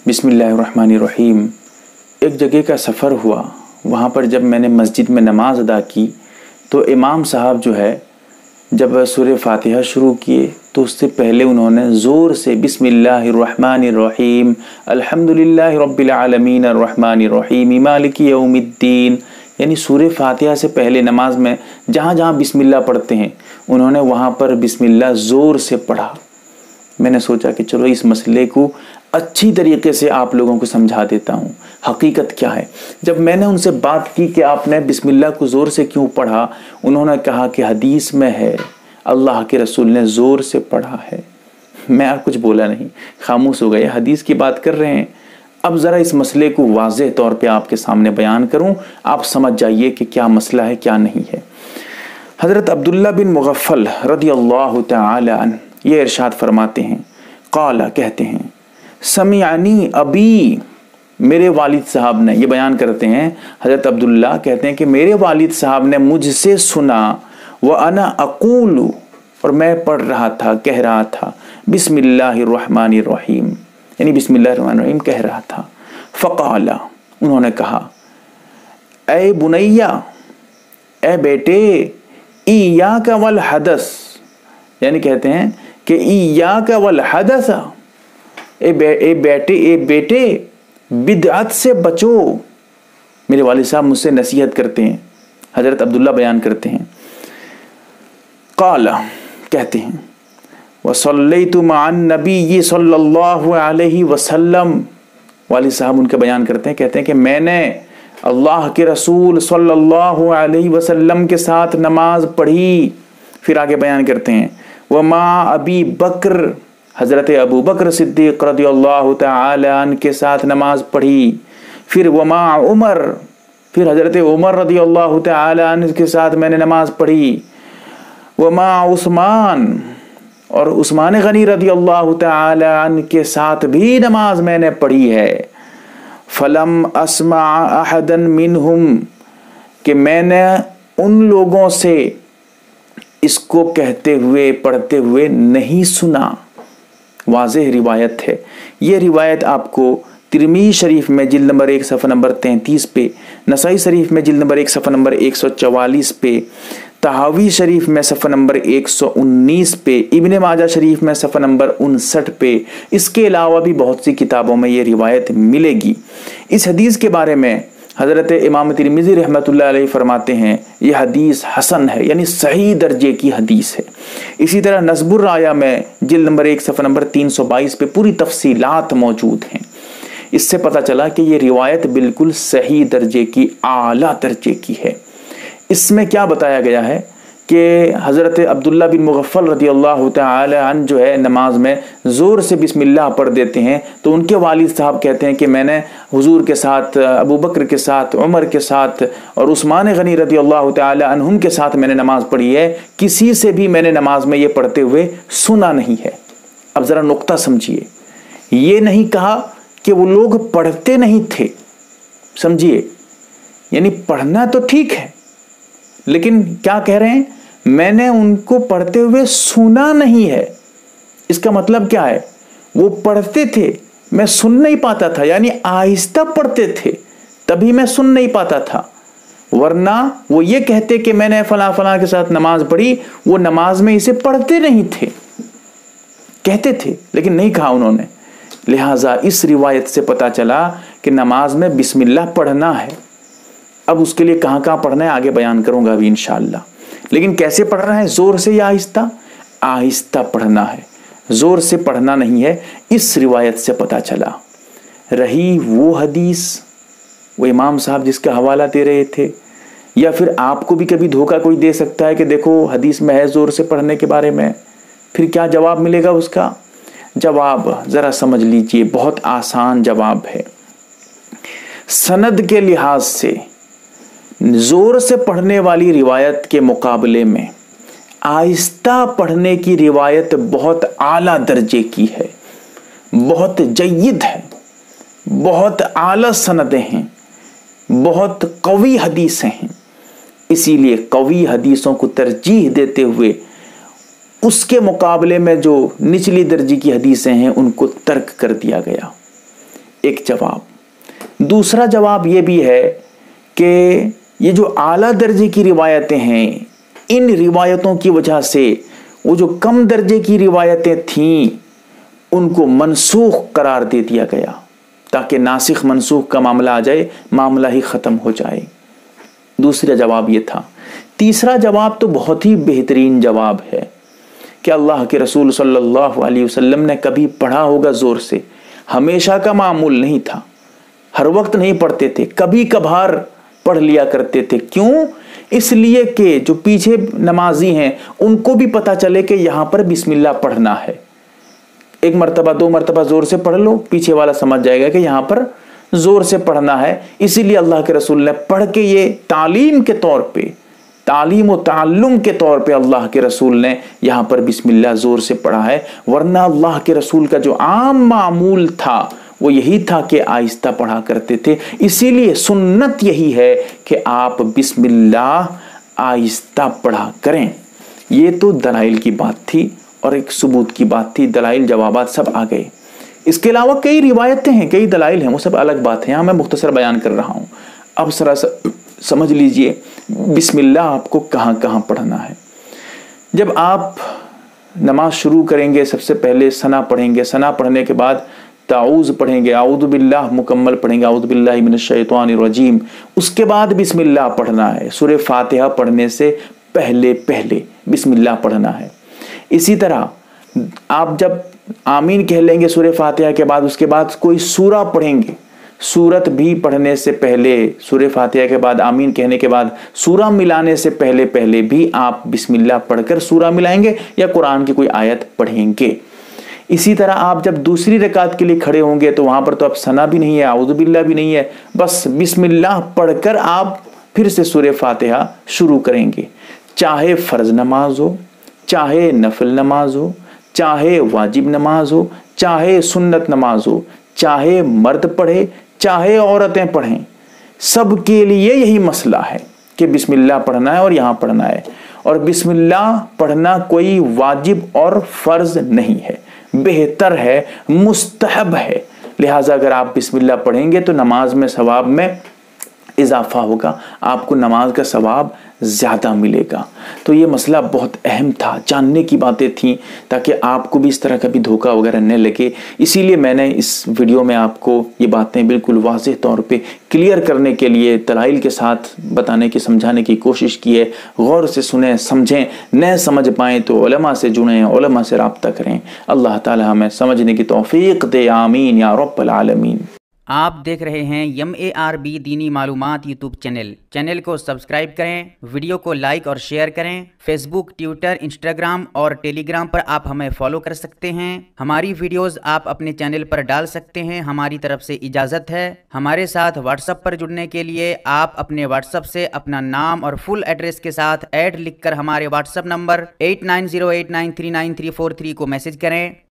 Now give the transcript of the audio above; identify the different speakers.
Speaker 1: بسم اللہ الرحمن الرحیم۔ ایک جگہ کا سفر ہوا، وہاں پر جب میں نے مسجد میں نماز ادا کی تو امام صاحب جو ہے جب سورہ فاتحہ شروع کیے تو اس سے پہلے انہوں نے زور سے بسم اللہ الرحمن الرحیم الحمدللہ رب العالمین الرحمن الرحیم مالک یوم الدین، یعنی سورہ فاتحہ سے پہلے نماز میں جہاں جہاں بسم اللہ پڑھتے ہیں انہوں نے وہاں پر بسم اللہ زور سے پڑھا۔ میں نے سوچا کہ چلو اس مسئلے کو اچھی طریقے سے آپ لوگوں کو سمجھا دیتا ہوں، حقیقت کیا ہے۔ جب میں نے ان سے بات کی کہ آپ نے بسم اللہ کو زور سے کیوں پڑھا، انہوں نے کہا کہ حدیث میں ہے، اللہ کے رسول نے زور سے پڑھا ہے۔ میں اور کچھ بولا نہیں، خاموش ہو گئے۔ حدیث کی بات کر رہے ہیں، اب ذرا اس مسئلے کو واضح طور پہ آپ کے سامنے بیان کروں، آپ سمجھ جائیے کہ کیا مسئلہ ہے کیا نہیں ہے۔ حضرت عبداللہ بن مغفل رضی اللہ تعالی عنہ یہ ارشاد فرماتے ہیں، قال کہتے ہیں، سمعنی ابی، میرے والد صاحب نے، یہ بیان کرتے ہیں حضرت عبداللہ کہتے ہیں کہ میرے والد صاحب نے مجھ سے سنا، وَأَنَا أَقُولُ، اور میں پڑھ رہا تھا، کہہ رہا تھا، بسم اللہ الرحمن الرحیم، یعنی بسم اللہ الرحمن الرحیم کہہ رہا تھا۔ فقال، انہوں نے کہا، اے بنیا، اے بیٹے، ایاک والحدث، یعنی کہتے ہیں کہ ایاک والحدث، اے بیٹے بدعت سے بچو۔ میرے والد صاحب مجھ سے نصیحت کرتے ہیں، حضرت عبداللہ بیان کرتے ہیں، قال کہتے ہیں، وصلیت مع النبی صلی اللہ علیہ وسلم، والد صاحب ان کا بیان کرتے ہیں، کہتے ہیں کہ میں نے اللہ کے رسول صلی اللہ علیہ وسلم کے ساتھ نماز پڑھی۔ پھر آگے بیان کرتے ہیں، وَمَا ابی بکر، حضرت ابو بکر صدیق رضی اللہ تعالی عنہ کے ساتھ نماز پڑھی۔ پھر وما عمر، پھر حضرت عمر رضی اللہ تعالی عنہ کے ساتھ میں نے نماز پڑھی۔ وما عثمان، اور عثمان غنی رضی اللہ تعالی عنہ کے ساتھ بھی نماز میں نے پڑھی ہے۔ فلم اسمع احدا منہم، کہ میں نے ان لوگوں سے اس کو کہتے ہوئے پڑھتے ہوئے نہیں سنا۔ واضح روایت ہے یہ، روایت آپ کو ترمذی شریف میں جلد نمبر 1 صفحہ نمبر 33 پہ، نسائی شریف میں جلد نمبر 1 صفحہ نمبر 144 پہ، طحاوی شریف میں صفحہ نمبر 119 پہ، ابن ماجہ شریف میں صفحہ نمبر 59 پہ، اس کے علاوہ بھی بہت سی کتابوں میں یہ روایت ملے گی۔ اس حدیث کے بارے میں حضرت امام ترمذی رحمۃ اللہ علیہ فرماتے ہیں یہ حدیث حسن ہے، یعنی صحیح درجے کی حدیث ہے۔ اسی طرح نصب الرایہ میں جلد نمبر 1 صفحہ نمبر 322 پہ پوری تفصیلات موجود ہیں۔ اس سے پتہ چلا کہ یہ روایت بالکل صحیح درجے کی، اعلیٰ درجے کی ہے۔ اس میں کیا بتایا گیا ہے کہ حضرت عبداللہ بن مغفل رضی اللہ تعالی عنہ جو ہے نماز میں زور سے بسم اللہ پڑھ دیتے ہیں، تو ان کے والد صاحب کہتے ہیں کہ میں نے حضور کے ساتھ، ابو بکر کے ساتھ، عمر کے ساتھ اور عثمان غنی رضی اللہ تعالی عنہم کے ساتھ میں نے نماز پڑھی ہے، کسی سے بھی میں نے نماز میں یہ پڑھتے ہوئے سنا نہیں ہے۔ اب ذرا نقطہ سمجھیے، یہ نہیں کہا کہ وہ لوگ پڑھتے نہیں تھے، سمجھیے، یعنی پڑھنا تو ٹھیک ہے، لیکن کیا کہہ رہے ہیں، میں نے ان کو پڑھتے ہوئے سنا نہیں ہے۔ اس کا مطلب کیا ہے، وہ پڑھتے تھے، میں سن نہیں پاتا تھا، یعنی آہستہ پڑھتے تھے تبھی میں سن نہیں پاتا تھا، ورنہ وہ یہ کہتے کہ میں نے فلاں فلاں کے ساتھ نماز پڑھی، وہ نماز میں اسے پڑھتے نہیں تھے، کہتے تھے لیکن نہیں کہا انہوں نے۔ لہٰذا اس روایت سے پتا چلا کہ نماز میں بسم اللہ پڑھنا ہے۔ اب اس کے لیے کہاں کہاں پڑھنا ہے آگے بیان کروں گا ابھی انشاءاللہ، لیکن کیسے پڑھنا ہے، زور سے یا آہستہ؟ آہستہ پڑھنا ہے، زور سے پڑھنا نہیں ہے، اس روایت سے پتا چلا۔ رہی وہ حدیث، وہ امام صاحب جس کا حوالہ دے رہے تھے، یا پھر آپ کو بھی کبھی دھوکہ کوئی دے سکتا ہے کہ دیکھو حدیث میں ہے زور سے پڑھنے کے بارے میں، پھر کیا جواب ملے گا اس کا؟ جواب ذرا سمجھ لیجئے، بہت آسان جواب ہے۔ سند کے لحاظ سے زور سے پڑھنے والی روایت کے مقابلے میں آہستہ پڑھنے کی روایت بہت اعلیٰ درجے کی ہے، بہت جید ہے، بہت اعلیٰ سندیں ہیں، بہت قوی حدیثیں ہیں۔ اسی لیے قوی حدیثوں کو ترجیح دیتے ہوئے اس کے مقابلے میں جو نچلی درجے کی حدیثیں ہیں ان کو ترک کر دیا گیا۔ एक जवाब। दूसरा जवाब ये भी है कि ये जो आला दर्जे की रिवायतें हैं, इन रिवायतों की वजह से वो जो कम दर्जे की रिवायतें थीं उनको मनसूख करार दे दिया गया, ताकि नासिख मनसूख का मामला आ जाए, मामला ही ख़त्म हो जाए। दूसरा जवाब ये था। तीसरा जवाब तो बहुत ही बेहतरीन जवाब है कि अल्लाह के रसूल सल्लल्लाहु अलैहि वसल्लम ने कभी पढ़ा होगा ज़ोर से, हमेशा का मामूल नहीं था, हर वक्त नहीं पढ़ते थे, कभी कभार पढ़ लिया करते थे। क्यों? इसलिए कि जो पीछे नमाजी हैं उनको भी पता चले कि यहाँ पर बिस्मिल्लाह पढ़ना है। एक मरतबा दो मरतबा जोर से पढ़ लो, पीछे वाला समझ जाएगा कि यहाँ पर जोर से पढ़ना है। इसीलिए अल्लाह के रसूल ने पढ़ के ये तालीम के तौर पे, तालीम व ताल्लुम के तौर पे अल्लाह के रसूल ने यहाँ पर बिस्मिल्लाह जोर से पढ़ा है। वरना अल्लाह के रसूल का जो आम मामूल था वो यही था कि आहिस्ता पढ़ा करते थे। इसीलिए सुन्नत यही है कि आप बिस्मिल्लाह आहिस्ता पढ़ा करें। ये तो दलाइल की बात थी और एक सबूत की बात थी, दलाइल जवाबात सब आ गए। इसके अलावा कई रिवायतें हैं, कई दलाइल हैं, वो सब अलग बात है, यहाँ मैं मुख्तसर बयान कर रहा हूँ। अब जरा समझ लीजिए बिस्मिल्लाह आपको कहाँ कहाँ पढ़ना है। जब आप नमाज शुरू करेंगे सबसे पहले सना पढ़ेंगे, सना पढ़ने के बाद ताऊज़ पढ़ेंगे, आऊज़ु बिल्लाह मुकम्मल पढ़ेंगे, आऊज़ु बिल्लाहि मिनश शैतानिर रजीम। उसके बाद बिस्मिल्लाह पढ़ना है। सूरह फातिहा पढ़ने से पहले पहले बिस्मिल्लाह पढ़ना है। इसी तरह आप जब आमीन कह लेंगे सूरह फातिहा के बाद, उसके बाद कोई सूरा पढ़ेंगे, सूरत भी पढ़ने से पहले, सूरह फातिहा के बाद आमीन कहने के बाद सूरा मिलाने से पहले पहले भी आप बिस्मिल्लाह पढ़कर सूरा मिलाएंगे या कुरान की कोई आयत पढ़ेंगे। इसी तरह आप जब दूसरी रकात के लिए खड़े होंगे तो वहां पर तो अब सना भी नहीं है, आऊज़ु बिल्लाह भी नहीं है, बस बिस्मिल्लाह पढ़कर आप फिर से सूरह फातिहा शुरू करेंगे। चाहे फर्ज नमाज हो, चाहे नफल नमाज हो, चाहे वाजिब नमाज हो, चाहे सुन्नत नमाज हो, चाहे मर्द पढ़े चाहे औरतें पढ़ें, सबके लिए यही मसला है कि बिस्मिल्लाह पढ़ना है और यहाँ पढ़ना है। और बिस्मिल्लाह पढ़ना कोई वाजिब और फर्ज नहीं है, बेहतर है, मुस्तहब है। लिहाजा अगर आप बिस्मिल्लाह पढ़ेंगे तो नमाज में सवाब में इजाफा होगा, आपको नमाज का सवाब ज़्यादा मिलेगा। तो ये मसला बहुत अहम था, जानने की बातें थी, ताकि आपको भी इस तरह का भी धोखा वगैरह न लगे। इसीलिए मैंने इस वीडियो में आपको ये बातें बिल्कुल वाज़ेह तौर पे क्लियर करने के लिए दलाइल के साथ बताने की, समझाने की कोशिश की है। गौर से सुने, समझें, न समझ पाएँ तो उलमा से जुड़ें, उलमा से रब्ता करें। अल्लाह ताला हमें समझने की तौफीक दे, आमीन या रब्बल आलमीन।
Speaker 2: आप देख रहे हैं MARB दीनी मालूमात यूट्यूब चैनल को सब्सक्राइब करें, वीडियो को लाइक और शेयर करें। फेसबुक, ट्विटर, इंस्टाग्राम और टेलीग्राम पर आप हमें फॉलो कर सकते हैं। हमारी वीडियोस आप अपने चैनल पर डाल सकते हैं, हमारी तरफ से इजाज़त है। हमारे साथ व्हाट्सएप पर जुड़ने के लिए आप अपने व्हाट्सएप से अपना नाम और फुल एड्रेस के साथ ऐड लिखकर हमारे व्हाट्सएप नंबर 8908939343 को मैसेज करें।